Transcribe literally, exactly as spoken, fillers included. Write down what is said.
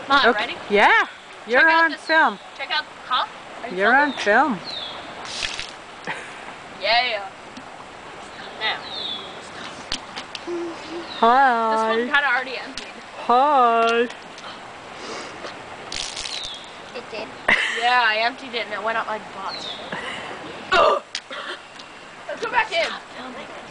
Mom, Okay. ready? Yeah, you're Check out on this- film. Check out, huh? Are you You're on filming? film. Yeah. Now, Hi. this one kind of already emptied. Hi. It did. Yeah, I emptied it and it went up my butt. Let's go back in.